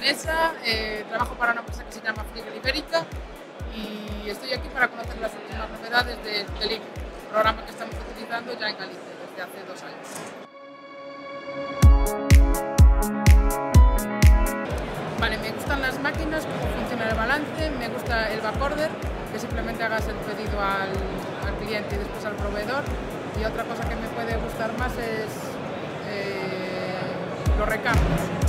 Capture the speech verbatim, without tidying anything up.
Vanessa, eh, trabajo para una empresa que se llama Frigel Ibérica y estoy aquí para conocer las últimas novedades del de Link, un programa que estamos utilizando ya en Galicia desde hace dos años. Vale, me gustan las máquinas, cómo funciona el balance, me gusta el backorder, que simplemente hagas el pedido al, al cliente y después al proveedor. Y otra cosa que me puede gustar más es eh, los recambios.